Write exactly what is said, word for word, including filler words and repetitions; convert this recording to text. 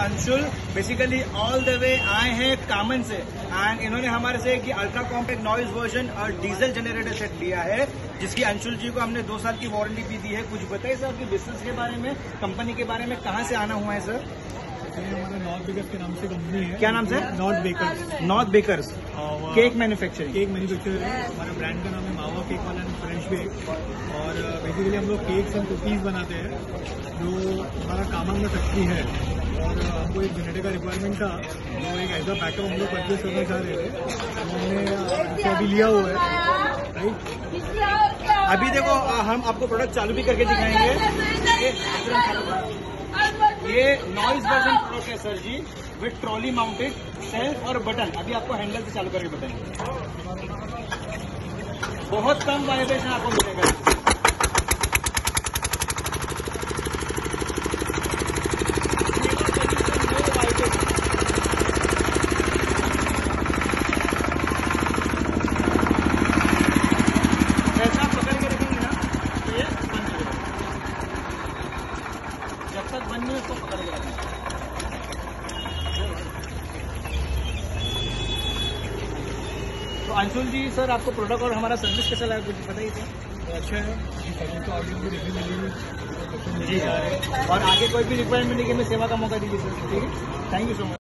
Anshul basically all the way आए हैं कामन से एंड इन्होंने हमारे से कि अल्ट्रा कॉम्पैक्ट नॉइज वर्जन और डीजल जनरेटर सेट लिया है, जिसकी अंशुल जी को हमने दो साल की वारंटी भी दी है। कुछ बताइए सर आपके बिजनेस के बारे में, कंपनी के बारे में, कहाँ से आना हुआ है सर? हमारा नॉर्थ बेकर्स के नाम से कंपनी है। क्या नाम से? North bakers. North bakers cake manufacturing. Cake manufacturer है। हमारा ब्रांड का नाम है Mawa cake Wala and French bake. और बेसिकली हम लोग केक्स एंड कुकीज बनाते हैं, जो हमारा कामन में फैक्ट्री है। और हमको एक जनरेटर का रिक्वायरमेंट था, जो एक ऐसा बैकअप हम लोग परचेज करना चाह रहे थे, तो हमने अभी लिया हुआ है। राइट, अभी देखो हम आपको प्रोडक्ट चालू भी करके दिखाएंगे। ये नॉइज वर्जन प्रोडक्ट है sir ji, with trolley mounted self और बटन। अभी आपको हैंडल से चालू करके बताएंगे। बहुत कम वाइब्रेशन आपको मिलेगा। ऐसा पकड़ के रखेंगे ना तो ये बंद हो जाएगा। जब तक बंद नहीं उसको पकड़ के रखेंगे। तो अंशुल जी सर, आपको प्रोडक्ट और हमारा सर्विस कैसा लगा, कुछ बताइए सर। तो अच्छा है, सर्विस तो आगे भी रिव्यू मिलेगी जी, और आगे कोई भी रिक्वायरमेंट है कि हमें सेवा का मौका दीजिए सर। ठीक है, थैंक यू सो मच।